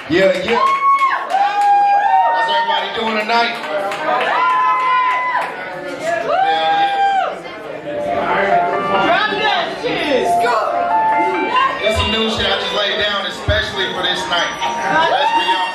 Yeah, yeah. How's everybody doing tonight? Drop that shit! There's some new shit I just laid down especially for this night. Let's be honest.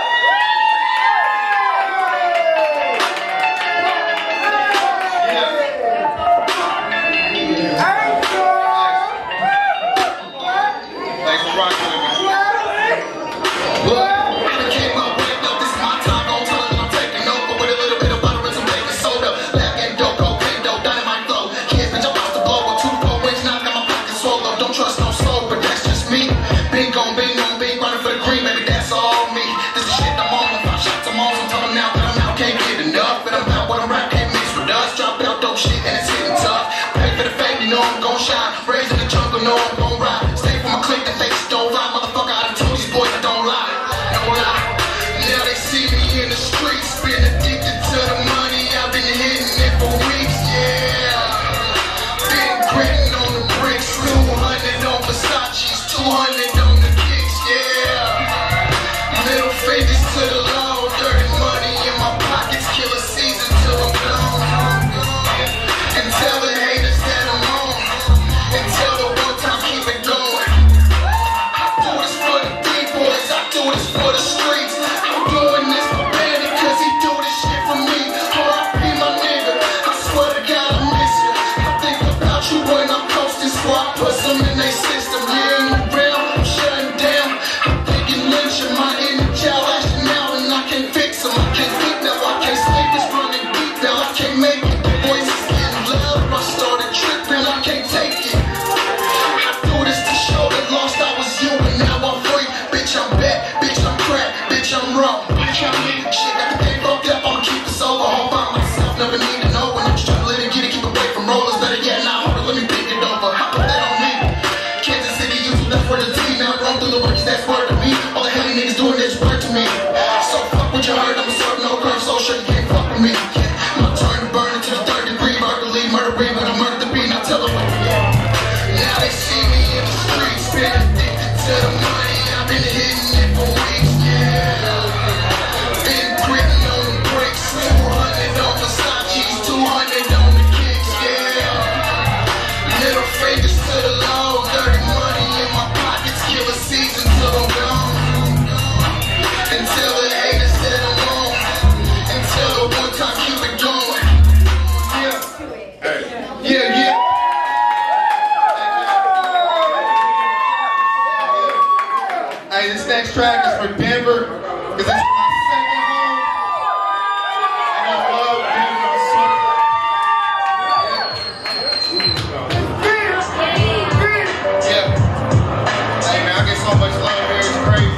Thanks for rocking with me. Look. Raised in the jungle, no I'm gon' ride. Stay from my clique, the face don't lie. Motherfucker, I done told these boys I don't lie. No lie. Now they see me in the streets. Been addicted to the money. I've been hitting it for weeks, yeah. Been gritting on the bricks. 200 on Versace's, 200 on the kicks, yeah. Middle fingers to the law. Dirty money in my pockets. Killer season till I'm gone. And tell the haters that I'm on. And tell the one time keep it going. I do this for the D-boys, I do this for the streets. I'm doing this for Bandit cause he do this shit for me. R.I.P. my nigga, I swear to God I miss you. I think about you when I'm posting squad, put some in they system. You ain't around, I'm shutting down. I'm thinking lynching, my inner child lashing out and I can't fix him. I can't sleep now, I can't sleep, it's running deep now. I can't make it, the voice is getting louder. I started tripping, I can't take it. I was you and now I'm free. Bitch, I'm back. Bitch, I'm crack. Bitch, I'm wrong. Bitch, I'm nigga. Shit, got the game fucked up. I'ma keep it sober. All by myself. Never need to know when I'm just trying to let it get it. Keep away from rollers. Better yet, now hold it. Let me pick it over. I put that on me. Kansas City, YouTube, that's where the team. Now run through the works. That's word to me. All the heavy niggas doing this word to me. So fuck what you heard. I'ma serve no crime. So sure you can't fuck with me. My turn to burn it to the third degree. Murder to leave. Murder read. But I murder the beat. Now tell them. Now they see me in the streets. Been addicted to the money, I've been hitting it for weeks, yeah. Been gritting on the bricks, 200 on Versace's, 200 on the kicks, yeah. Middle fingers to the law, dirty money in my pockets, killer season till I'm gone. Until the haters that I'm on, until the one time keep it going. Yeah, hey. Yeah, yeah. Hey, this next track is for Denver, because it's my second home, and I love Denver so much. Yeah. Hey man, I get so much love here, it's crazy.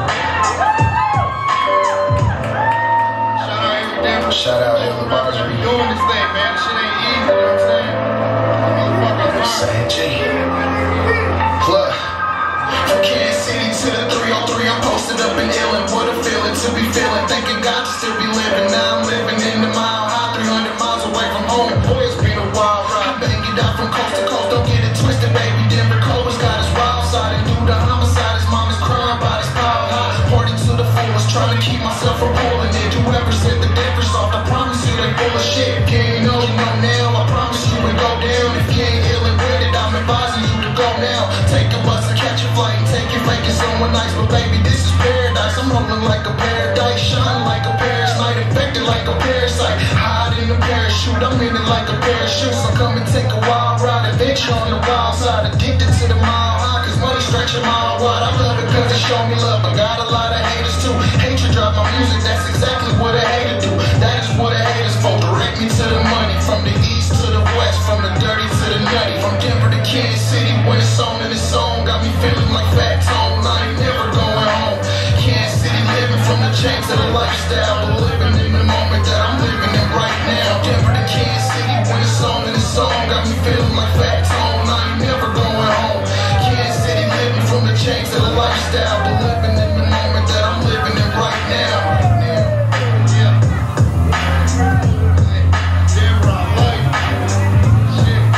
Shout out every Denver. Shout out everybody that be doing this thing, man. This shit ain't easy, you know what I'm saying? Motherfuckers hard. Club. From Kansas City to the 303, I'm posted up in Illin. What a feeling to be feeling, thanking God to still be living. Now I'm living in the mile high, 300 miles away from home. And boy, it's been a wild ride. Bang it out from coast to coast, don't get it twisted, baby. Denver Cobra's got his wild side, and through the homicide, his mom is crying by his pile high. Party to the fullest, trying to keep myself from pulling it. Whoever said the Denver soft, I promise you they full of shit. If you ain't know, you know now. I promise you it go down. If you ain't illin' with it, I'm advising you to go now. Take a bus and catch a flight and take it faking someone nice, but baby, this is paradise. I'm rolling like a paradise, shining like a parasite, infected like a parasite. Hide in a parachute, I'm in it like a parachute. So come and take a wild ride, adventure on the wild side. Addicted to the mile high, cause money stretching mile wide. I love it cause it show me love, but got a lot of haters too. Hatred drive my music, that's exactly what a hater do. That is what a hater's for. Direct me to the money, from the east to the west, from the dirty to the nutty, from Denver to Kansas City. When it's on and it's on, got me feeling like fat tone. I ain't never going home. Kansas City living from the chain to the lifestyle, but living in the moment that I'm living in right now. Denver to Kansas City, when it's on and it's on, got me feeling like fat tone. I ain't never going home. Kansas City living from the chain to the lifestyle, but living in the moment that I'm living in right now. Yeah. Denver, I like it. Shit.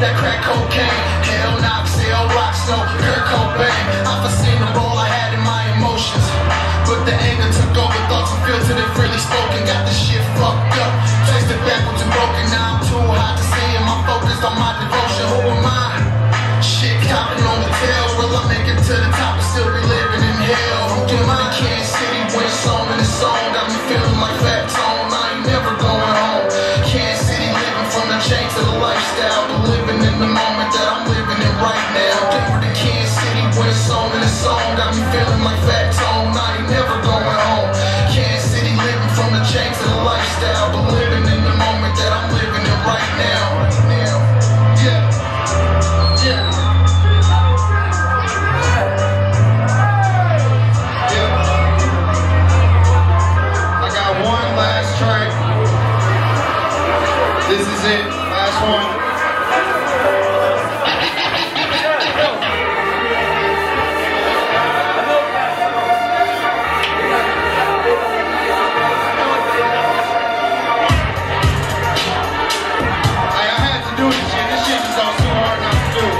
that crack cocaine. Hell knocks, hell rocks, no Kurt Cobain. I've seen the role I had in my emotions, but the anger took over, thoughts unfiltered and freely spoken. Got the shit fucked up, tasted backwards and broken. Now I'm too hot to see and I'm focused on my devotion. Who am I? Shit copping on the tail. Will I make it to the top and still be living in hell? Who am I? Kansas City when it's on and it's on. Got me feeling like Fat Tone. I ain't never going home. Kansas City living from the chain to the lifestyle, but living in the moment that I'm living in right now. Denver to Kansas City when it's on and it's on. Got me feeling like Fat Tone. I ain't never going home. Kansas City living from the chain to the lifestyle, but living in the moment that I'm living in right now. Yeah. Yeah. This is it, last one. I had to do this shit. This shit is all too hard not to do.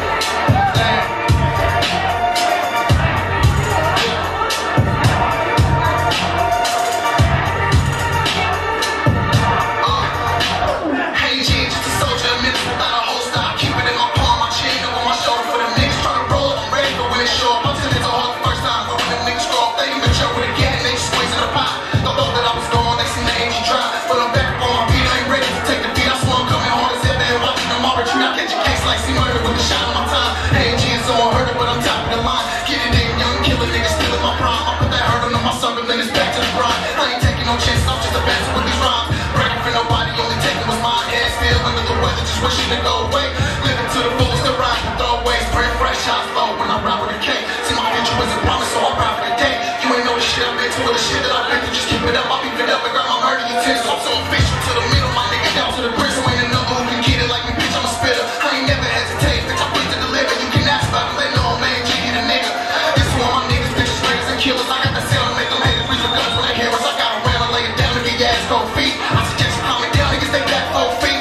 Wishing to go away, living to the fullest, the ride with throwaways, bread fresh, hot flow when I ride with a K. See my future isn't promised, so I ride for the day. You ain't know the shit I've been to, or the shit that I've been through. Just keep it up, I'll beef it up and grab my murder utensils. I'm so official to the middle, my nigga down to the bristle. Ain't another who can get it like me, bitch, I'm a spitter. I ain't never hesitate, bitch, I'm quick to deliver. You can ask about it, let no man G the nigga. This is one of my niggas, bitches, raiders and killers. I got the sound to make them haters reach for guns when they hear us. I got a ram, I lay it down to get your ass cold feet. I suggest you calm it down, niggas, they back 4 feet.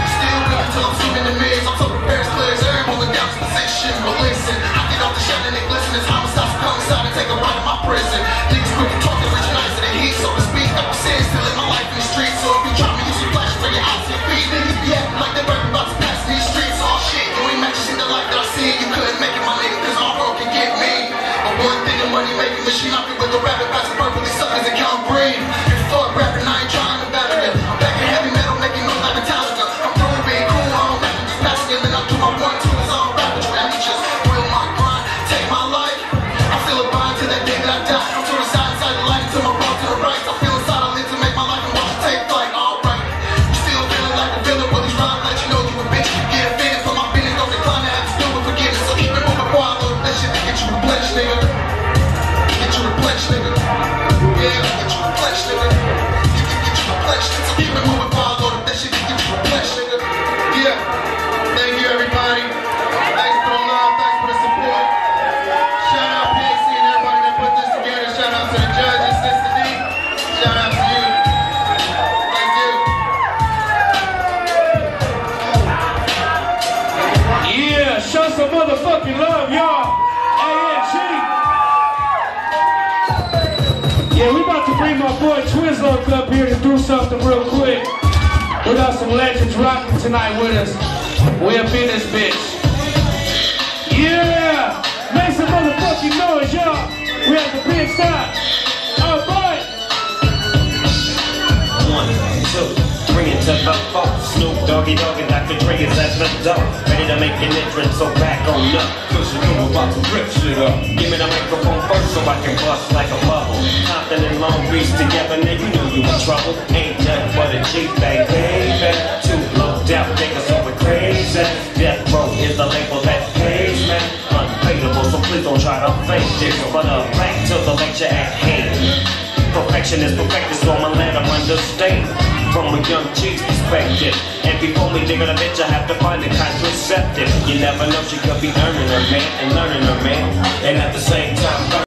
Till I'm swimming in the mirrors, I'm so prepared to clear. Every pulling down this position, but listen, I get off the shot and they glisten. It's homicides will come inside and take a ride in my prison. Niggas quick to talk, they reach nice to the heat, so to speak. I'm saying still live my life in the streets, so if you try me, you should flash for your eyes and your feet. Niggas be acting like they're about to pass these streets. Oh shit, you ain't matching the life that I see. You couldn't make it, my nigga, cause all broke can get me. But one thing, a money making machine, I feel with the rabbit, passing perfectly suckers and count green. If you fuck rapping, I ain't trying to battle it. I'm back in heavy metal, making noise like Metallica. I'm through being cool, I don't have to just pass it, and then I do my 1, 2, is all rap with you. I need just will my grind, take my life. I feel a bind to that day that I die. I'm to the side, the light, to my wrong, to the right. I feel inside, I live to make my life and watch it take flight. Alright, you still feeling like a villain, well these rhymes let you know you a bitch. You get offended, but my business don't decline, I have to do with forgiveness. So keep it moving before I load that shit to get you replenished, nigga. Get you replenished, nigga. Yeah, get you replenished, nigga. You can get you replenished, so keep it moving before I load that shit to get you replenished, nigga. Yeah, thank you everybody. Thanks for the love, thanks for the support. Shout out PAC and everybody that put this together. Shout out to the judges, Sister D. Shout out to you. Thank you. Yeah, show some motherfucking love, y'all. Yeah, we about to bring my boy Twizz Loak up here to do something real quick. We got some legends rocking tonight with us. We up in this bitch. Yeah! Make some motherfucking noise, y'all. We at the big side. All right. 1, 2. Bring it to the folks. Snoop Doggy Dogg and Dr. Dre is at the door. Ready to make an entrance, so back on up. Cause you know we're about to rip shit up. Give me the microphone first so I can bust like a bubble. Compton and Long Beach together, nigga, you know you in trouble. Ain't nothing but a G bang, baby. Too low down, niggas so we're crazy. Death Row is the label that pays, man. Unpaidable, so please don't try to fake this. But back to the lecture at hand. Perfection is perfected, so I'ma let them understand. From a young G's perspective. And before me digging a bitch, I have to find a contraceptive. You never know, she could be earning her man and learning her man. And at the same